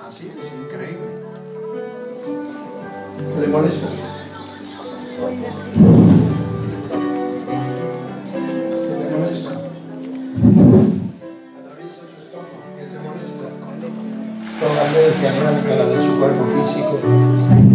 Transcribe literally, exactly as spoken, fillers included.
Así es, increíble. ¿Qué le molesta? ¿Qué te molesta? Atraviesa tu estómago. ¿Qué te molesta? Toda vez que arranca la de su cuerpo físico.